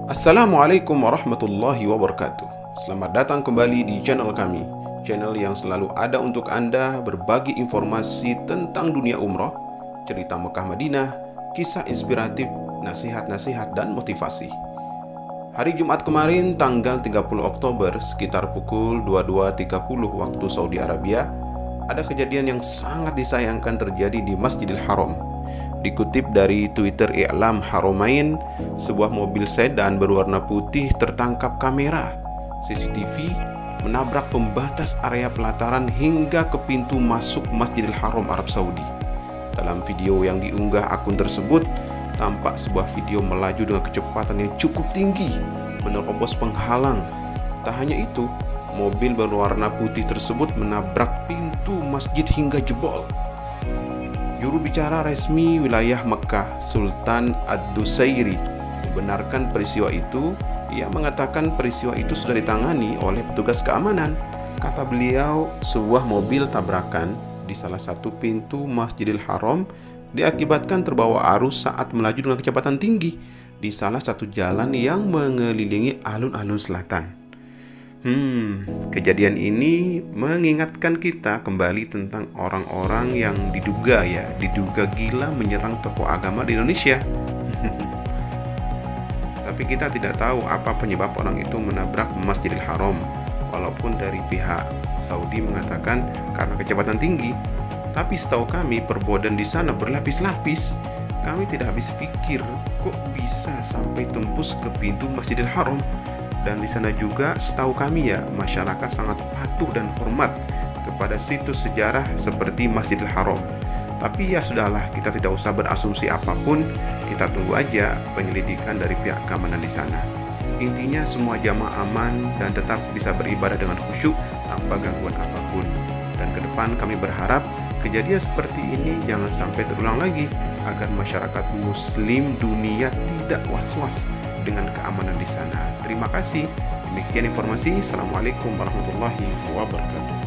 Assalamualaikum warahmatullahi wabarakatuh. Selamat datang kembali di channel kami, channel yang selalu ada untuk Anda berbagi informasi tentang dunia umroh, cerita Mekah Madinah, kisah inspiratif, nasihat-nasihat, dan motivasi. Hari Jumat kemarin tanggal 30 Oktober sekitar pukul 22.30 waktu Saudi Arabia, ada kejadian yang sangat disayangkan terjadi di Masjidil Haram. Dikutip dari Twitter I'lam Haramain, sebuah mobil sedan berwarna putih tertangkap kamera CCTV menabrak pembatas area pelataran hingga ke pintu masuk Masjidil Haram Arab Saudi. Dalam video yang diunggah akun tersebut, tampak sebuah video melaju dengan kecepatan yang cukup tinggi, menerobos penghalang. Tak hanya itu, mobil berwarna putih tersebut menabrak pintu masjid hingga jebol. Juru bicara resmi wilayah Mekah, Sultan Ad-Dusairi, membenarkan peristiwa itu. Ia mengatakan peristiwa itu sudah ditangani oleh petugas keamanan. Kata beliau, sebuah mobil tabrakan di salah satu pintu Masjidil Haram diakibatkan terbawa arus saat melaju dengan kecepatan tinggi di salah satu jalan yang mengelilingi alun-alun selatan. Kejadian ini mengingatkan kita kembali tentang orang-orang yang diduga gila menyerang tokoh agama di Indonesia. Tapi kita tidak tahu apa penyebab orang itu menabrak Masjidil Haram. Walaupun dari pihak Saudi mengatakan karena kecepatan tinggi, tapi setahu kami perbodan di sana berlapis-lapis. Kami tidak habis pikir kok bisa sampai tembus ke pintu Masjidil Haram. Dan di sana juga setahu kami masyarakat sangat patuh dan hormat kepada situs sejarah seperti Masjidil Haram. Tapi sudahlah, kita tidak usah berasumsi apapun, kita tunggu aja penyelidikan dari pihak keamanan di sana. Intinya semua jamaah aman dan tetap bisa beribadah dengan khusyuk tanpa gangguan apapun. Dan ke depan kami berharap kejadian seperti ini jangan sampai terulang lagi, agar masyarakat muslim dunia tidak was-was dengan keamanan di sana. Terima kasih. Demikian informasi. Assalamualaikum warahmatullahi wabarakatuh.